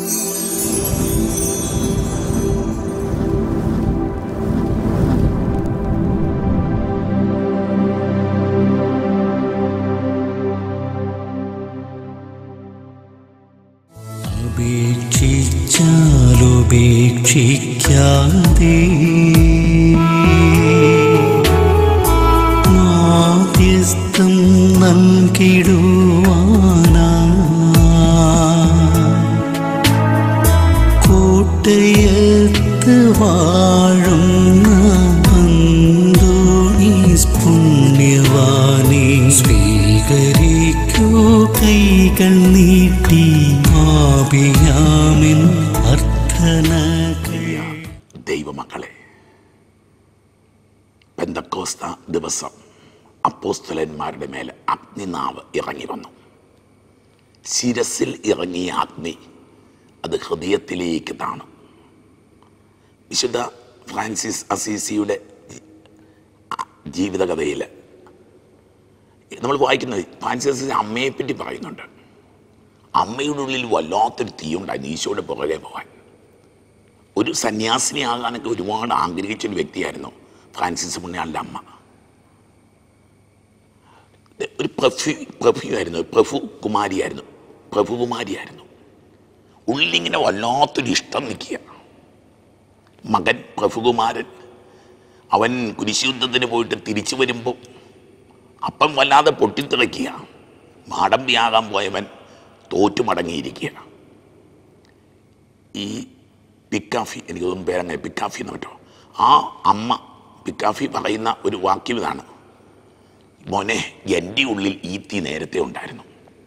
ഉപേക്ഷിക്കാതെ മാധ്യസ്ഥം നൽകിടുവാനാ കോട്ടയത്ത് വാഴുന്ന അന്തോണീസ് പുണ്യവാനെ സ്വീകരിക്കൂ കൈകൾ നീട്ടി ആപിയാമിൻ അർത്ഥനകൾ. ദൈവമക്കളെ, പെന്തക്കോസ്ത ദിവസം അപ്പോസ്തലന്മാരുടെ മേൽ അഗ്നിനാവ് ഇറങ്ങി വന്നു. ശിരസിൽ ഇറങ്ങിയ അഗ്നി അത് ഹൃദയത്തിലേക്ക് താണു. വിശുദ്ധ ഫ്രാൻസിസ് അസീസിയുടെ ജീവിതകഥയിൽ നമ്മൾ വായിക്കുന്നത് ഫ്രാൻസിസ് അസീസി അമ്മയെപ്പറ്റി പറയുന്നുണ്ട്. അമ്മയുടെ ഉള്ളിൽ വല്ലാത്തൊരു തീയുണ്ടായിരുന്നു ഈശോയുടെ പുറകെ പോകാൻ. ഒരു സന്യാസിനിയാകാനൊക്കെ ഒരുപാട് ആഗ്രഹിച്ചൊരു വ്യക്തിയായിരുന്നു ഫ്രാൻസിസ് പുണ്യാളുടെ അമ്മ. ഒരു പ്രഭുകുമാരിയായിരുന്നു. ഉള്ളിങ്ങനെ വല്ലാത്തൊരു ഇഷ്ടം നിൽക്കുക. മകൻ പ്രഭുകുമാരൻ അവൻ കുരിശുയുദ്ധത്തിന് പോയിട്ട് തിരിച്ചു വരുമ്പോൾ അപ്പം വല്ലാതെ പൊട്ടിത്തിറയ്ക്കുക. മാടമ്പിയാകാൻ പോയവൻ തോറ്റുമടങ്ങിയിരിക്കുക. ഈ പിക്കാഫി, എനിക്ക് തോന്നുന്നു പേരങ്ങനെ പിക്കാഫി എന്ന് കേട്ടോ, ആ അമ്മ പിക്കാഫി പറയുന്ന ഒരു വാക്യം ഇതാണ്: മോനെ, എൻ്റെ ഉള്ളിൽ ഈ തീ നേരത്തെ ഉണ്ടായിരുന്നു.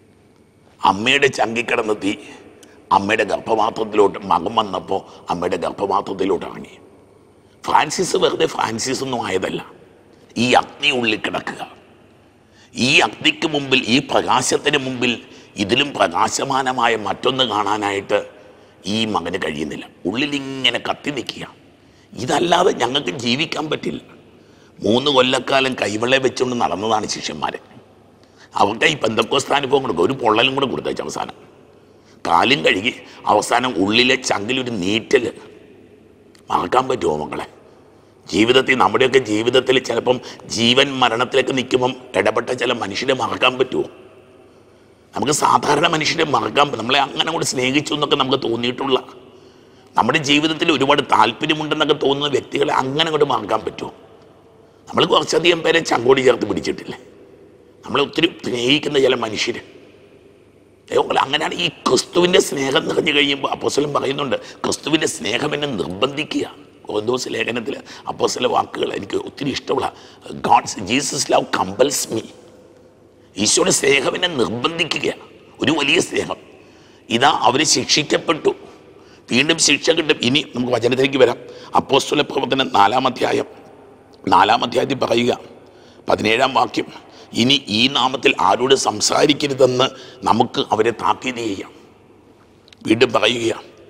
അമ്മയുടെ ചങ്കിക്കിടന്ന തീ അമ്മയുടെ ഗർഭപാത്രത്തിലോട്ട് മകം വന്നപ്പോൾ അമ്മയുടെ ഗർഭപാത്രത്തിലോട്ട് ഇറങ്ങി. ഫ്രാൻസിസ് വെറുതെ ഫ്രാൻസിസ് ഒന്നും ആയതല്ല. ഈ അഗ്നി ഉള്ളിൽ കിടക്കുക. ഈ അഗ്നിക്ക് മുമ്പിൽ, ഈ പ്രകാശത്തിന് മുമ്പിൽ ഇതിലും പ്രകാശമാനമായ മറ്റൊന്ന് കാണാനായിട്ട് ഈ മകന് കഴിയുന്നില്ല. ഉള്ളിലിങ്ങനെ കത്തി നിൽക്കുക. ഇതല്ലാതെ ഞങ്ങൾക്ക് ജീവിക്കാൻ പറ്റില്ല. 3 കൊല്ലക്കാലം കൈവെള്ളെ വെച്ചുകൊണ്ട് നടന്നതാണ് ശിഷ്യന്മാർ. അവർക്ക് ഈ പെന്തക്കോസ്ത അനുഭവം കൊടുക്കുക. ഒരു പൊള്ളലും കൂടെ കൊടുത്തേച്ച് അവസാനം കാലും കഴുകി അവസാനം ഉള്ളിലെ ചങ്കിലൊരു നീറ്റൽ. മറക്കാൻ പറ്റുമോ മക്കളെ? ജീവിതത്തിൽ, നമ്മുടെയൊക്കെ ജീവിതത്തിൽ ചിലപ്പം ജീവൻ മരണത്തിലേക്ക് നിൽക്കുമ്പം ഇടപെട്ട ചില മനുഷ്യരെ മറക്കാൻ പറ്റുമോ? നമുക്ക് സാധാരണ മനുഷ്യരെ മറക്കാൻ, നമ്മളെ അങ്ങനെ കൂടെ സ്നേഹിച്ചു എന്നൊക്കെ നമുക്ക് തോന്നിയിട്ടുള്ള, നമ്മുടെ ജീവിതത്തിൽ ഒരുപാട് താല്പര്യമുണ്ടെന്നൊക്കെ തോന്നുന്ന വ്യക്തികളെ അങ്ങനെ കൂടെ മറക്കാൻ പറ്റുമോ? നമ്മൾ കുറച്ചധികം പേരെ ചങ്കോടി ചേർത്ത് പിടിച്ചിട്ടില്ലേ? നമ്മളെ ഒത്തിരി സ്നേഹിക്കുന്ന ചില മനുഷ്യർ. ദൈവങ്ങളെ, അങ്ങനെയാണ് ഈ ക്രിസ്തുവിൻ്റെ സ്നേഹം നിറഞ്ഞു കഴിയുമ്പോൾ അപ്പോസ്തലൻ പറയുന്നുണ്ട്, ക്രിസ്തുവിൻ്റെ സ്നേഹം എന്നെ നിർബന്ധിക്കുക. കൊരിന്തോസ് ലേഖനത്തിൽ അപ്പോസ്തല വാക്കുകൾ എനിക്ക് ഒത്തിരി ഇഷ്ടമുള്ള, ജീസസ് ലവ് കമ്പൽസ് മീ. ഈശോയുടെ സ്നേഹം എന്നെ നിർബന്ധിക്കുക. ഒരു വലിയ സ്നേഹം. ഇതാ അവർ ശിക്ഷിക്കപ്പെട്ടു, വീണ്ടും ശിക്ഷ കിട്ടും. ഇനി നമുക്ക് വചനത്തിലേക്ക് വരാം. അപ്പോസ്തല പ്രവർത്തനം 4-ാം അധ്യായത്തിൽ പറയുക, 17-ാം വാക്യം: ഇനി ഈ നാമത്തിൽ ആരോട് സംസാരിക്കരുതെന്ന് നമുക്ക് അവരെ താക്കീത് ചെയ്യാം. വീണ്ടും പറയുക,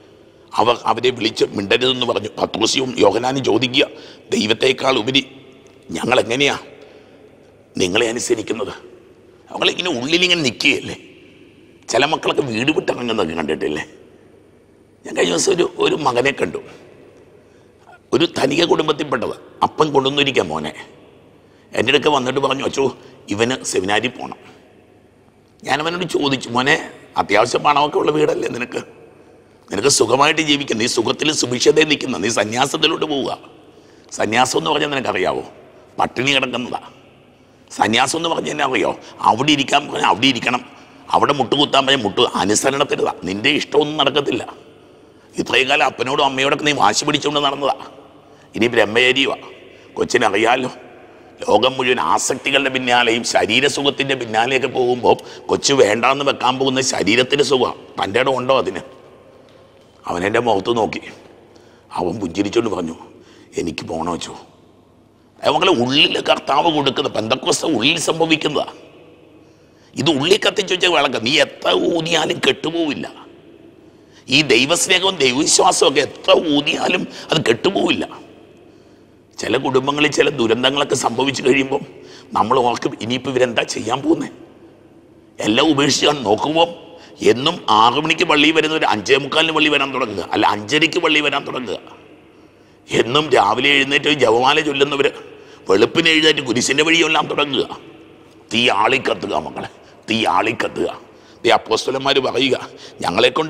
അവരെ വിളിച്ച് മിണ്ടരുതെന്ന് പറഞ്ഞു. പത്രോസും യോഹന്നാനും ചോദിക്കുക, ദൈവത്തേക്കാൾ ഉപരി ഞങ്ങൾ എങ്ങനെയാ നിങ്ങളെ അനുസരിക്കുന്നത്? അവങ്ങളിങ്ങനെ ഉള്ളിലിങ്ങനെ നിൽക്കുകയല്ലേ. ചില മക്കളൊക്കെ വീട് വിട്ടിറങ്ങുന്നതൊക്കെ കണ്ടിട്ടില്ലേ? ഞാൻ കഴിഞ്ഞ ദിവസം ഒരു മകനെ കണ്ടു, ഒരു ധനിക കുടുംബത്തിൽപ്പെട്ടത്. അപ്പം കൊണ്ടുവന്നിരിക്കാം മോനെ. എൻ്റെ അടുക്ക വന്നിട്ട് പറഞ്ഞു, അച്ചോ ഇവന് സെമിനാരിൽ പോകണം. ഞാനവനോട് ചോദിച്ചു, മോനെ അത്യാവശ്യം പണമൊക്കെ ഉള്ള വീടല്ലേ നിനക്ക് സുഖമായിട്ട് ജീവിക്കാം, നീ സുഖത്തിൽ സുഭിക്ഷതയിൽ നിൽക്കുന്ന, നീ സന്യാസത്തിലോട്ട് പോവുക. സന്യാസം എന്ന് പറഞ്ഞാൽ നിനക്കറിയാവോ? പട്ടിണി കിടക്കുന്നതാ സന്യാസം എന്ന് പറഞ്ഞാൽ എന്നെ അറിയോ? അവിടെ ഇരിക്കാൻ പറഞ്ഞാൽ അവിടെ ഇരിക്കണം, അവിടെ മുട്ടുകുത്താൻ പറഞ്ഞാൽ മുട്ട്. അനുസരണത്തിരുതാ, നിൻ്റെ ഇഷ്ടമൊന്നും നടക്കത്തില്ല. ഇത്രയും കാലം അപ്പനോടും അമ്മയോടൊക്കെ നീ വാശി പിടിച്ചുകൊണ്ട് നടന്നതാ. ഇനി ബ്രഹ്മചര്യവാ. കൊച്ചിനറിയാലോ, ലോകം മുഴുവൻ ആസക്തികളുടെ പിന്നാലെയും ശരീരസുഖത്തിൻ്റെ പിന്നാലെയൊക്കെ പോകുമ്പോൾ കൊച്ചു വേണ്ടാന്ന് വെക്കാൻ പോകുന്ന ശരീരത്തിൻ്റെ സുഖമാണ്. തൻ്റെ ഇടം ഉണ്ടോ അതിന്? അവനെൻ്റെ മുഖത്ത് നോക്കി, അവൻ പുഞ്ചിരിച്ചുകൊണ്ട് പറഞ്ഞു, എനിക്ക് പോകണോ വെച്ചോ. അവങ്ങളെ ഉള്ളിൽ കർത്താവ് കൊടുക്കുന്ന പെന്തക്കോസ്ത ഉള്ളിൽ സംഭവിക്കുന്നതാ. ഇത് ഉള്ളിൽ കത്തിച്ചു വെച്ച വിളക്ക, നീ എത്ര ഊതിയാലും കെട്ടുപോവില്ല. ഈ ദൈവസ്നേഹവും ദൈവവിശ്വാസവും ഒക്കെ എത്ര ഊതിയാലും അത് കെട്ടുപോവില്ല. ചില കുടുംബങ്ങളിൽ ചില ദുരന്തങ്ങളൊക്കെ സംഭവിച്ചു കഴിയുമ്പം നമ്മൾ ഓർക്കും, ഇനിയിപ്പോൾ ഇവരെന്താ ചെയ്യാൻ പോകുന്നത്? എല്ലാം ഉപേക്ഷിച്ചാണ് നോക്കുമ്പോൾ എന്നും 6 മണിക്ക് പള്ളിയിൽ വരുന്നവർ 5:45 പള്ളി വരാൻ തുടങ്ങുക, അല്ല 5:30 പള്ളി വരാൻ തുടങ്ങുക. എന്നും രാവിലെ എഴുന്നേറ്റ് ജപമാല ചൊല്ലുന്നവർ വെളുപ്പിന് എഴുന്നേറ്റ് കുരിശിൻ്റെ വഴിയെല്ലാം തുടങ്ങുക. തീ ആളിക്കത്തുക മക്കളെ, തീ ആളിക്കത്തുക. ഈ അപ്പോസ്തലന്മാർ പറയുക, ഞങ്ങളെക്കൊണ്ട്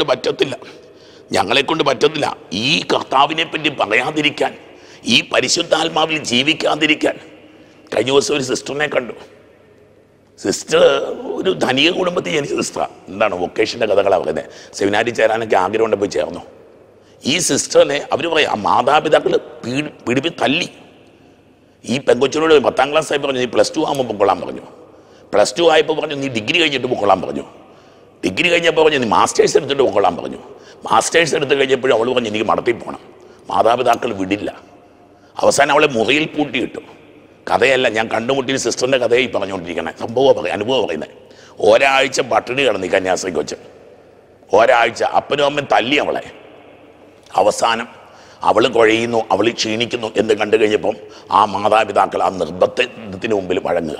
പറ്റത്തില്ല ഈ കർത്താവിനെ പറ്റി പറയാതിരിക്കാൻ, ഈ പരിശുദ്ധാത്മാവിൽ ജീവിക്കാതിരിക്കാൻ. കഴിഞ്ഞ ദിവസം ഒരു സിസ്റ്ററിനെ കണ്ടു. സിസ്റ്റർ ഒരു ധനിക കുടുംബത്തിൽ ജനിച്ച സിസ്റ്ററാണ്. എന്താണ് വൊക്കേഷൻ്റെ കഥകളാണ് പറയുന്നത്. സെമിനാരിൽ ചേരാനൊക്കെ ആഗ്രഹമുണ്ട്, പോയി ചേർന്നു. ഈ സിസ്റ്ററിനെ അവർ പറയാം, ആ മാതാപിതാക്കൾ പിടിപ്പി തല്ലി. ഈ പെങ്കൊച്ചിനോട് 10ാം ക്ലാസ് ആയി പറഞ്ഞു, നീ +2 ആകുമ്പോൾ പൊക്കൊള്ളാൻ പറഞ്ഞു. +2 ആയപ്പോൾ പറഞ്ഞു, നീ ഡിഗ്രി കഴിഞ്ഞിട്ട് പൊക്കൊള്ളാൻ പറഞ്ഞു. ഡിഗ്രി കഴിഞ്ഞപ്പോൾ പറഞ്ഞു, നീ മാസ്റ്റേഴ്സ് എടുത്തിട്ട് പൊക്കൊള്ളാൻ പറഞ്ഞു. മാസ്റ്റേഴ്സ് എടുത്ത് കഴിഞ്ഞപ്പോഴും അവൾ പറഞ്ഞു, എനിക്ക് മടത്തിൽ പോകണം. മാതാപിതാക്കൾ വിടില്ല. അവസാനം അവളെ മുറിയിൽ പൂട്ടിയിട്ടു. കഥയല്ല, ഞാൻ കണ്ടുമുട്ടിയ സിസ്റ്ററിൻ്റെ കഥയായി പറഞ്ഞുകൊണ്ടിരിക്കണേ. അനുഭവം പറയുന്നത്. ഒരാഴ്ച പട്ടിണി കിടന്നു കന്യാസ്ത്രീ കൊച്ച്. ഒരാഴ്ച അപ്പനും അമ്മയും തല്ലി അവളെ. അവസാനം അവൾ കുഴയുന്നു, അവൾ ക്ഷീണിക്കുന്നു എന്ന് കണ്ടു കഴിഞ്ഞപ്പം ആ മാതാപിതാക്കൾ ആ നിർബന്ധത്തിന് മുമ്പിൽ വഴങ്ങുക.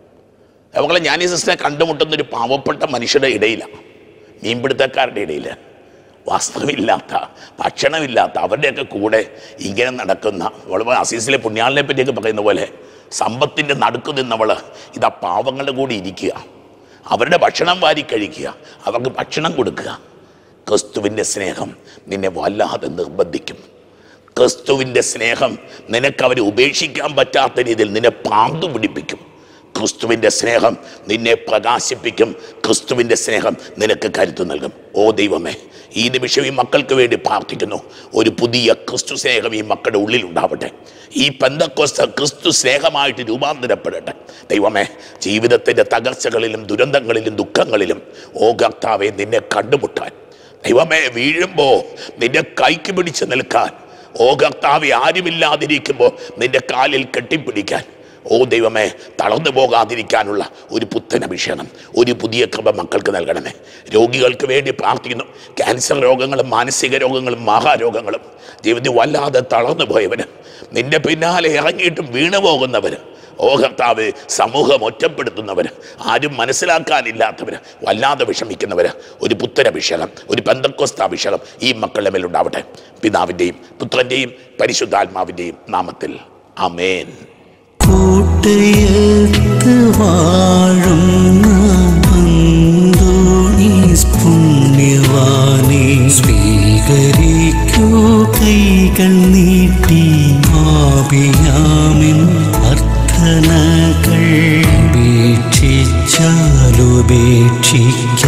അവളെ ഞാൻ ഈ സിസ്റ്ററെ കണ്ടുമുട്ടുന്ന ഒരു പാവപ്പെട്ട മനുഷ്യരുടെ ഇടയിലാണ്, മീൻപിടുത്തക്കാരുടെ ഇടയിൽ, വസ്ത്രമില്ലാത്ത ഭക്ഷണമില്ലാത്ത അവരുടെയൊക്കെ കൂടെ ഇങ്ങനെ നടക്കുന്ന വളരെ അസീസിലെ പുണ്യാളിനെ പറ്റിയൊക്കെ പറയുന്ന പോലെ സമ്പത്തിൻ്റെ നടുക്ക് നിന്നവൾ ഇതാ പാവങ്ങളുടെ കൂടി ഇരിക്കുക, അവരുടെ ഭക്ഷണം വാരി കഴിക്കുക, അവർക്ക് ഭക്ഷണം കൊടുക്കുക. ക്രിസ്തുവിൻ്റെ സ്നേഹം നിന്നെ വല്ലാതെ നിർബന്ധിക്കും. ക്രിസ്തുവിൻ്റെ സ്നേഹം നിനക്ക് അവരെ ഉപേക്ഷിക്കാൻ പറ്റാത്ത രീതിയിൽ നിന്നെ പാന്തു പിടിപ്പിക്കും. ക്രിസ്തുവിൻ്റെ സ്നേഹം നിന്നെ പ്രകാശിപ്പിക്കും. ക്രിസ്തുവിൻ്റെ സ്നേഹം നിനക്ക് കരുത്ത് നൽകും. ഓ ദൈവമേ, ഈ നിമിഷം ഈ മക്കൾക്ക് വേണ്ടി പ്രാർത്ഥിക്കുന്നു. ഒരു പുതിയ ക്രിസ്തു സ്നേഹം ഈ മക്കളുടെ ഉള്ളിലുണ്ടാവട്ടെ. ഈ പെന്തക്കോസ്ത് ക്രിസ്തു സ്നേഹമായിട്ട് രൂപാന്തരപ്പെടട്ടെ. ദൈവമേ, ജീവിതത്തിൻ്റെ തകർച്ചകളിലും ദുരന്തങ്ങളിലും ദുഃഖങ്ങളിലും ഓ കർത്താവേ നിന്നെ കണ്ടുമുട്ടാൻ, ദൈവമേ വീഴുമ്പോൾ നിന്റെ കൈക്ക് പിടിച്ച് നിൽക്കാൻ, ഓ കർത്താവേ ആരുമില്ലാതിരിക്കുമ്പോൾ നിന്റെ കാലിൽ കെട്ടിപ്പിടിക്കാൻ, ഓ ദൈവമേ തളർന്നു പോകാതിരിക്കാനുള്ള ഒരു പുത്തൻ അഭിഷേകം, ഒരു പുതിയ കൃപ മക്കൾക്ക് നൽകണമേ. രോഗികൾക്ക് വേണ്ടി പ്രാർത്ഥിക്കുന്നു. ക്യാൻസർ രോഗങ്ങളും മാനസിക രോഗങ്ങളും മഹാരോഗങ്ങളും ജീവിതത്തിൽ വല്ലാതെ തളർന്നു പോയവർ, നിന്റെ പിന്നാലെ ഇറങ്ങിയിട്ടും വീണു പോകുന്നവർ, ഓ കർത്താവ് സമൂഹം ഒറ്റപ്പെടുത്തുന്നവർ, ആരും മനസ്സിലാക്കാനില്ലാത്തവർ, വല്ലാതെ വിഷമിക്കുന്നവർ, ഒരു പുത്തരഭിഷേകം, ഒരു പെന്തക്കോസ്ത് അഭിഷേകം ഈ മക്കളുടെ മേലുണ്ടാവട്ടെ. പിതാവിൻ്റെയും പുത്രൻ്റെയും പരിശുദ്ധാത്മാവിൻ്റെയും നാമത്തിൽ ആമേൻ. കോട്ടയത്ത് വാഴുന്ന അന്തോണീസ് പുണ്യവാനെ സ്വീകരിക്കൂ കൈകൾ നീട്ടി. പാപിയാമിൻ അർത്ഥനകൾ ഉപേക്ഷിച്ചാലുപേക്ഷിക്ക